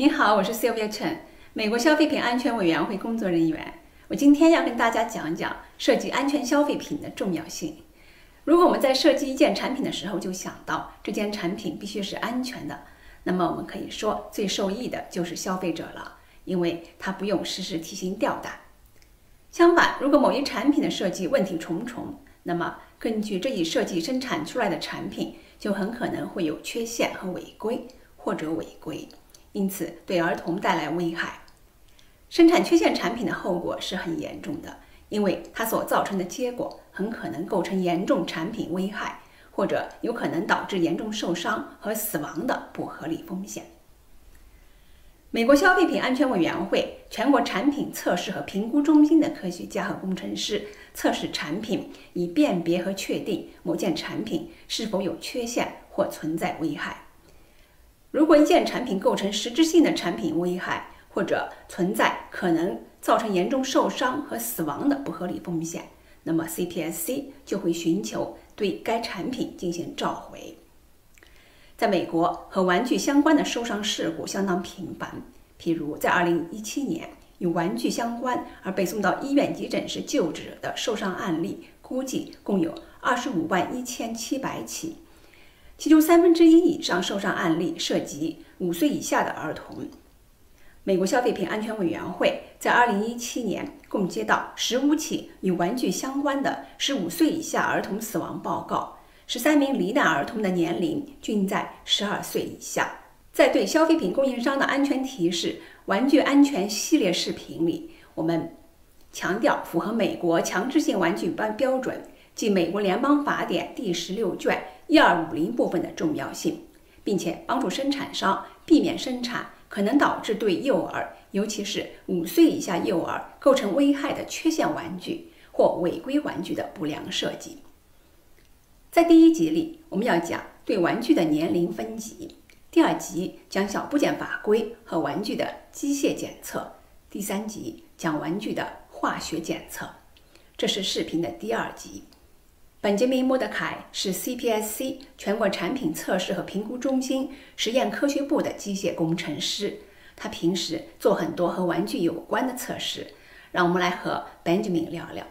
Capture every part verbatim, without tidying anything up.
您好，我是 Sylvia Chen， 美国消费品安全委员会工作人员。我今天要跟大家讲讲设计安全消费品的重要性。如果我们在设计一件产品的时候就想到这件产品必须是安全的，那么我们可以说最受益的就是消费者了，因为他不用时时提心吊胆。相反，如果某一产品的设计问题重重，那么根据这一设计生产出来的产品就很可能会有缺陷和违规或者违规，因此对儿童带来危害。生产缺陷产品的后果是很严重的，因为它所造成的结果很可能构成严重产品危害，或者有可能导致严重受伤和死亡的不合理风险。美国消费品安全委员会全国产品测试和评估中心的科学家和工程师测试产品，以辨别和确定某件产品是否有缺陷或存在危害。如果一件产品构成实质性的产品危害，或者存在可能造成严重受伤和死亡的不合理风险，那么 C P S C 就会寻求对该产品进行召回。在美国，和玩具相关的受伤事故相当频繁，譬如在二零一七年，与玩具相关而被送到医院急诊室救治的受伤案例，估计共有二十五万一千七百起，其中三分之一以上受伤案例涉及五岁以下的儿童。美国消费品安全委员会在二零一七年共接到十五起与玩具相关的十五岁以下儿童死亡报告，十三名罹难儿童的年龄均在十二岁以下。在对消费品供应商的安全提示玩具安全系列视频里，我们强调符合美国强制性玩具标准即美国联邦法典第十六卷一二五零部分的重要性，并且帮助生产商避免生产可能导致对幼儿，尤其是五岁以下幼儿构成危害的缺陷玩具或违规玩具的不良设计。在第一集里，我们要讲对玩具的年龄分级；第二集讲小部件法规和玩具的机械检测；第三集讲玩具的化学检测。这是视频的第二集。本杰明·莫德凯是 C P S C 全国产品测试和评估中心实验科学部的机械工程师，他平时做很多和玩具有关的测试。让我们来和 Benjamin 聊聊。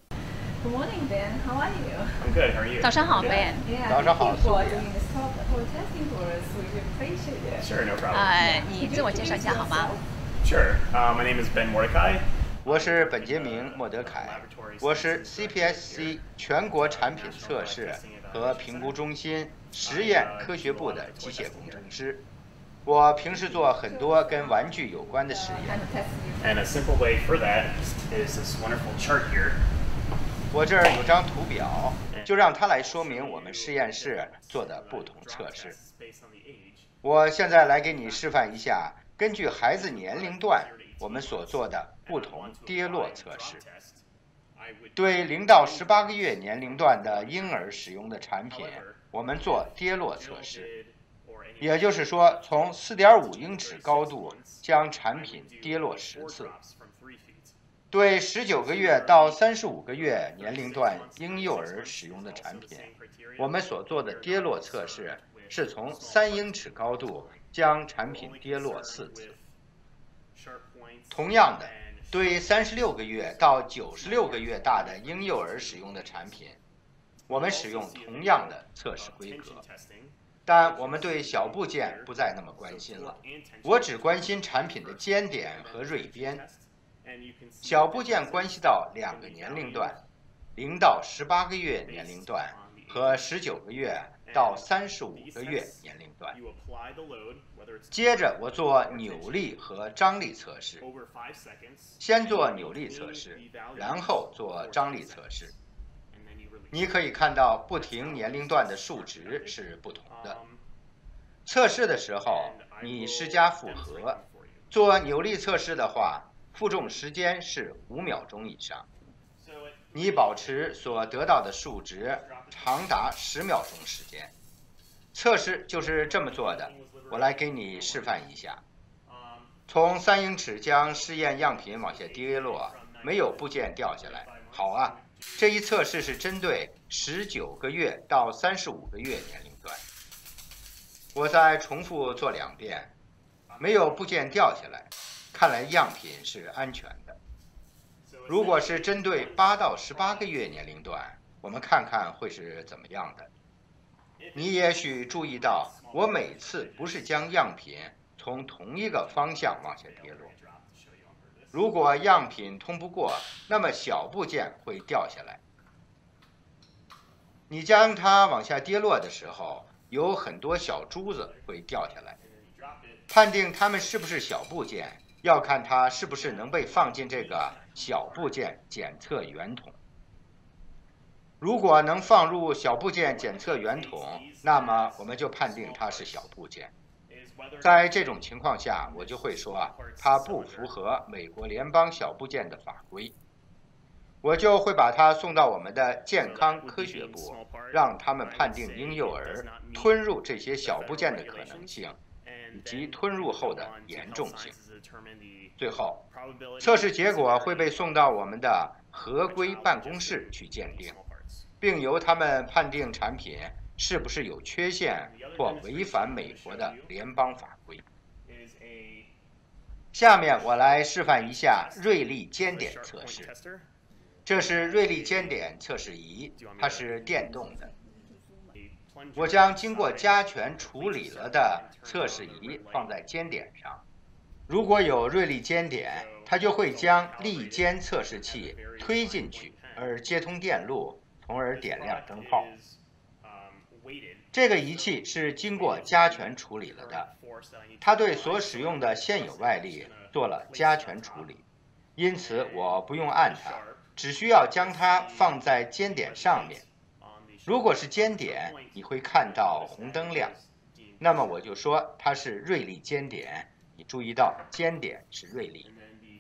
Good morning, Ben. How are you? I'm good. How are you? 早上好 ，Ben。 Yeah, 早上好 thank you for doing this talk, whole testing for us. We appreciate it. Sure, no problem. 呃，你自我介绍一下好吗？ Sure. Uh, my name is Ben Mordecai. 我是本杰明·莫德凯，我是 C P S C 全国产品测试和评估中心实验科学部的机械工程师。我平时做很多跟玩具有关的实验。 And a simple way for that is this wonderful chart here. 我这儿有张图表，就让它来说明我们实验室做的不同测试。我现在来给你示范一下，根据孩子年龄段我们所做的不同跌落测试。对零到十八个月年龄段的婴儿使用的产品，我们做跌落测试，也就是说，从 四点五英尺高度将产品跌落十次。对十九个月到三十五个月年龄段婴幼儿使用的产品，我们所做的跌落测试是从三英尺高度将产品跌落四次。同样的，对三十六个月到九十六个月大的婴幼儿使用的产品，我们使用同样的测试规格，但我们对小部件不再那么关心了，我只关心产品的尖点和锐边。小部件关系到两个年龄段，零到十八个月年龄段和十九个月到三十五个月年龄段。接着我做扭力和张力测试，先做扭力测试，然后做张力测试。你可以看到不停年龄段的数值是不同的。测试的时候，你施加负荷。做扭力测试的话，负重时间是五秒钟以上。你保持所得到的数值长达十秒钟时间。测试就是这么做的，我来给你示范一下。从三英尺将试验样品往下跌落，没有部件掉下来。好啊，这一测试是针对十九个月到三十五个月年龄段。我再重复做两遍。 没有部件掉下来，看来样品是安全的。如果是针对八到十八个月年龄段，我们看看会是怎么样的。你也许注意到，我每次不是将样品从同一个方向往下跌落。如果样品通不过，那么小部件会掉下来。你将它往下跌落的时候，有很多小珠子会掉下来。判定它们是不是小部件，要看它是不是能被放进这个小部件检测圆筒。如果能放入小部件检测圆筒，那么我们就判定它是小部件。在这种情况下，我就会说它不符合美国联邦小部件的法规，我就会把它送到我们的健康科学部，让他们判定婴幼儿吞入这些小部件的可能性，以及吞入后的严重性。最后，测试结果会被送到我们的合规办公室去鉴定，并由他们判定产品是不是有缺陷或违反美国的联邦法规。下面我来示范一下瑞丽尖点测试。这是瑞丽尖点测试仪，它是电动的。我将经过加权处理了的测试仪放在尖点上，如果有瑞丽尖点，它就会将力尖测试器推进去，而接通电路，从而点亮灯泡。这个仪器是经过加权处理了的，它对所使用的现有外力做了加权处理，因此我不用按它，只需要将它放在尖点上面。如果是尖点，你会看到红灯亮，那么我就说它是瑞丽尖点。你注意到尖点是瑞丽。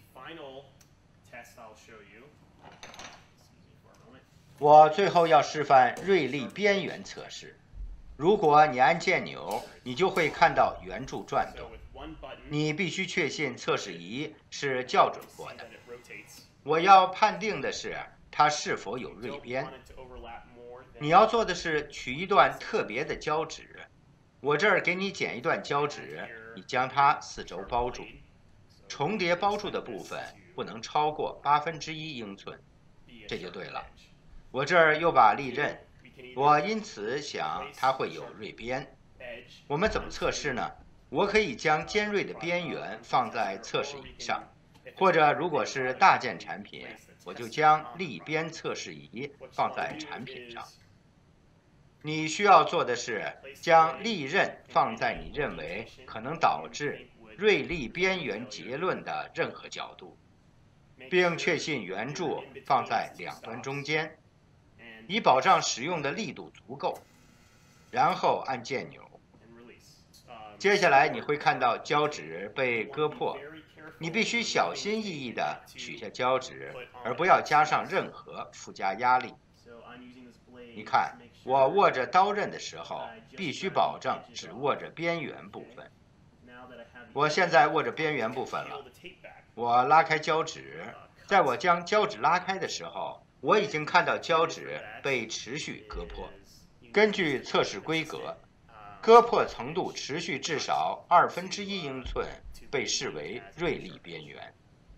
我最后要示范瑞丽边缘测试。如果你按键钮，你就会看到圆柱转动。你必须确信测试仪是校准过的。我要判定的是它是否有锐边。你要做的是取一段特别的胶纸，我这儿给你剪一段胶纸，你将它四周包住，重叠包住的部分不能超过八分之一英寸，这就对了。我这儿又把利刃，我因此想它会有锐边。我们怎么测试呢？我可以将尖锐的边缘放在测试仪上，或者如果是大件产品，我就将力边测试仪放在产品上。你需要做的是将利刃放在你认为可能导致锐利边缘结论的任何角度，并确信圆柱放在两端中间，以保障使用的力度足够，然后按键钮。接下来你会看到胶纸被割破，你必须小心翼翼地取下胶纸，而不要加上任何附加压力。你看，我握着刀刃的时候，必须保证只握着边缘部分。我现在握着边缘部分了。我拉开胶纸，在我将胶纸拉开的时候，我已经看到胶纸被持续割破。根据测试规格，割破程度持续至少二分之一英寸被视为锐利边缘。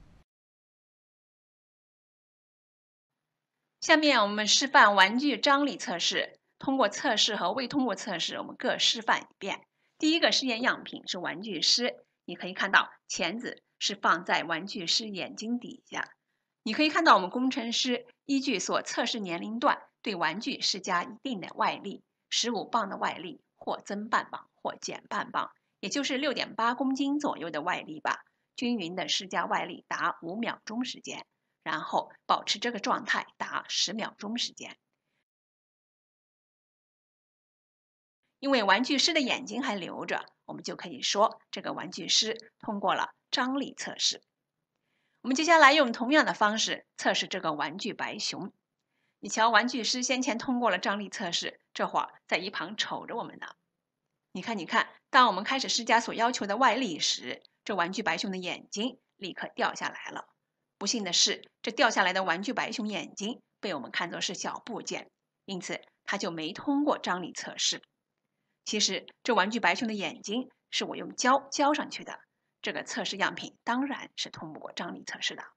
下面我们示范玩具张力测试。通过测试和未通过测试，我们各示范一遍。第一个试验样品是玩具师，你可以看到钳子是放在玩具师眼睛底下。你可以看到我们工程师依据所测试年龄段，对玩具施加一定的外力，十五磅的外力，或增半磅，或减半磅，也就是 六点八公斤左右的外力吧。均匀的施加外力达五秒钟时间，然后保持这个状态达十秒钟时间。因为玩具师的眼睛还留着，我们就可以说这个玩具师通过了张力测试。我们接下来用同样的方式测试这个玩具白熊。你瞧，玩具师先前通过了张力测试，这会儿在一旁瞅着我们呢。你看，你看，当我们开始施加所要求的外力时，这玩具白熊的眼睛立刻掉下来了。不幸的是，这掉下来的玩具白熊眼睛被我们看作是小部件，因此它就没通过张力测试。其实这玩具白熊的眼睛是我用胶浇上去的， 这个测试样品当然是通不过张力测试的。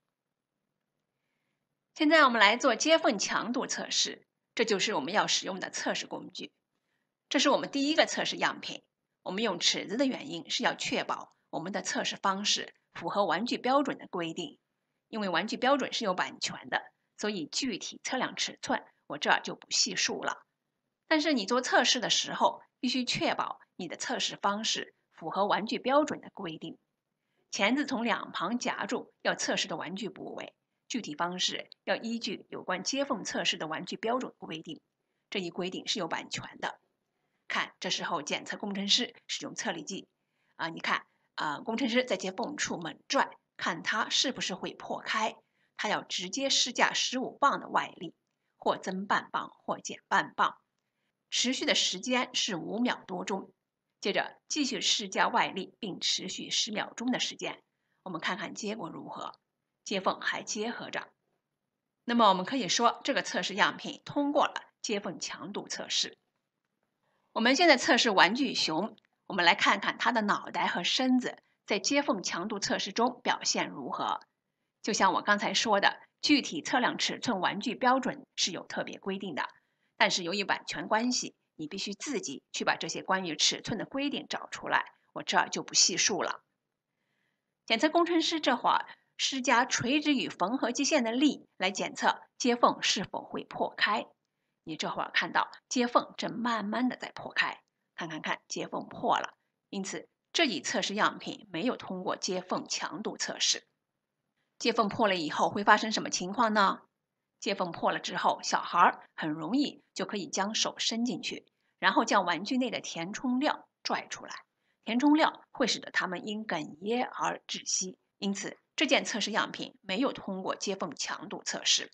现在我们来做接缝强度测试，这就是我们要使用的测试工具。这是我们第一个测试样品。我们用尺子的原因是要确保我们的测试方式符合玩具标准的规定。因为玩具标准是有版权的，所以具体测量尺寸我这儿就不细数了。但是你做测试的时候，必须确保你的测试方式符合玩具标准的规定。钳子从两旁夹住要测试的玩具部位，具体方式要依据有关接缝测试的玩具标准规定，这一规定是有版权的。看，这时候检测工程师使用测力计，啊，你看，啊，工程师在接缝处猛拽，看它是不是会破开。他要直接施加十五磅的外力，或增半磅，或减半磅，持续的时间是五秒多钟。接着继续施加外力，并持续十秒钟的时间。我们看看结果如何，接缝还结合着。那么我们可以说，这个测试样品通过了接缝强度测试。我们现在测试玩具熊，我们来看看它的脑袋和身子在接缝强度测试中表现如何。就像我刚才说的，具体测量尺寸玩具标准是有特别规定的，但是由于版权关系，你必须自己去把这些关于尺寸的规定找出来，我这儿就不细数了。检测工程师这会儿施加垂直与缝合基线的力来检测接缝是否会破开。你这会儿看到接缝正慢慢的在破开，看看看，接缝破了，因此这一测试样品没有通过接缝强度测试。接缝破了以后会发生什么情况呢？接缝破了之后，小孩很容易就可以将手伸进去，然后将玩具内的填充料拽出来。填充料会使得他们因哽咽而窒息，因此这件测试样品没有通过接缝强度测试。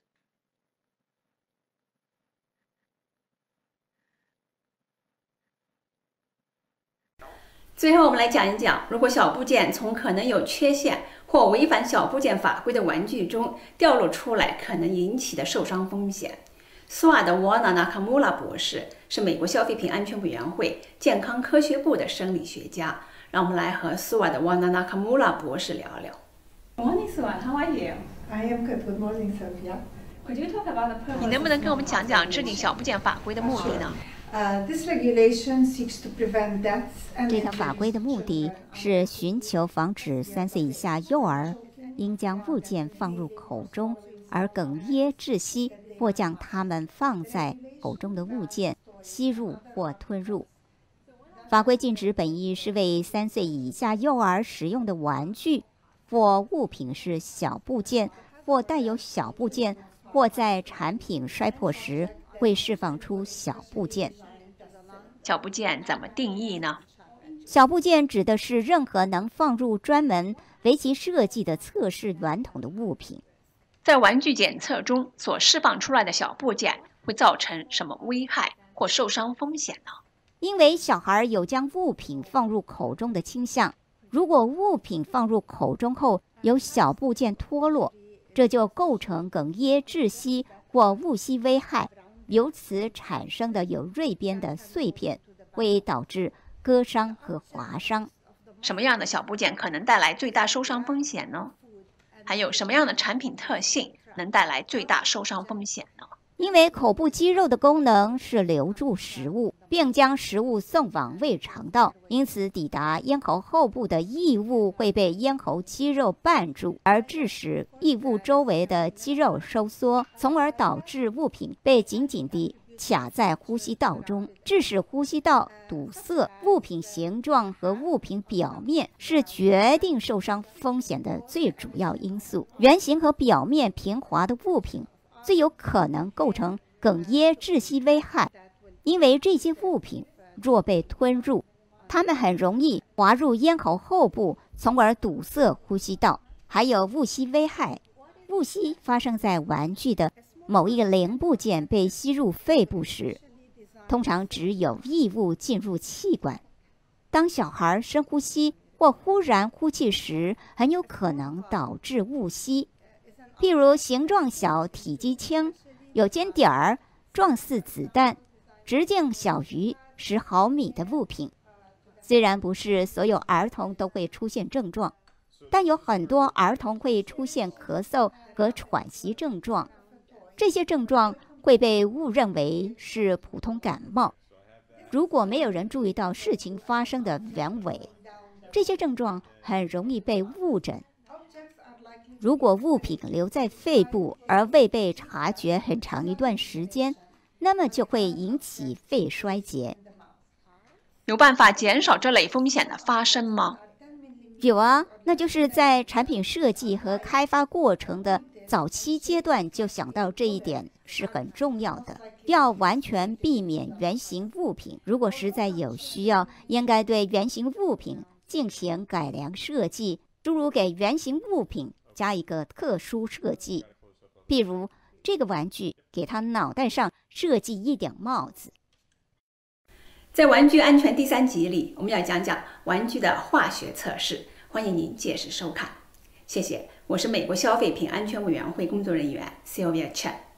最后我们来讲一讲，如果小部件从可能有缺陷或违反小部件法规的玩具中掉落出来可能引起的受伤风险。苏瓦德·沃纳纳卡穆拉博士是美国消费品安全委员会健康科学部的生理学家。让我们来和苏瓦德·沃纳纳卡穆拉博士聊聊。 Morning, Suat. How are you? I am good. Good morning, Sophia. Could you talk about the purpose? 你能不能跟我们讲讲制定小部件法规的目的呢？ Uh, this regulation seeks to prevent deaths and 这条法规的目的是寻求防止三岁以下幼儿因将物件放入口中而哽咽窒息，或将它们放在口中的物件吸入或吞入。法规禁止本意是为三岁以下幼儿使用的玩具或物品是小部件或带有小部件，或在产品摔破时会释放出小部件。 小部件怎么定义呢？ 小部件指的是任何能放入专门为其设计的测试圆筒的物品。 在玩具检测中所释放出来的小部件会造成什么危害或受伤风险呢？ 因为小孩有将物品放入口中的倾向，如果物品放入口中后有小部件脱落，这就构成哽咽窒息或误吸危害。由此产生的有锐边的碎片会导致割伤和划伤。 什么样的小部件可能带来最大受伤风险呢？还有什么样的产品特性能带来最大受伤风险呢？ 因为口部肌肉的功能是留住食物，并将食物送往胃肠道，因此抵达咽喉后部的异物会被咽喉肌肉绊住，而致使异物周围的肌肉收缩，从而导致物品被紧紧地卡在呼吸道中，致使呼吸道堵塞。物品形状和物品表面是决定受伤风险的最主要因素。圆形和表面平滑的物品最有可能构成哽咽窒息危害，因为这些物品若被吞入，它们很容易滑入咽喉后部，从而堵塞呼吸道。还有误吸危害，误吸发生在玩具的某一个零部件被吸入肺部时，通常只有异物进入气管。当小孩深呼吸或忽然呼气时，很有可能导致误吸。譬如形状小、体积轻、有尖点儿、状似子弹、直径小于十毫米的物品。 虽然不是所有儿童都会出现症状，但有很多儿童会出现咳嗽和喘息症状，这些症状会被误认为是普通感冒。如果没有人注意到事情发生的原委，这些症状很容易被误诊。如果物品留在肺部而未被察觉很长一段时间，那么就会引起肺衰竭。 有办法减少这类风险的发生吗？ 有啊，那就是在产品设计和开发过程的早期阶段就想到这一点是很重要的，要完全避免原型物品。如果实在有需要，应该对原型物品进行改良设计，诸如给原型物品加一个特殊设计，譬如这个玩具给它脑袋上设计一顶帽子。 在玩具安全第三集里，我们要讲讲玩具的化学测试，欢迎您届时收看。谢谢，我是美国消费品安全委员会工作人员 Sylvia Chen。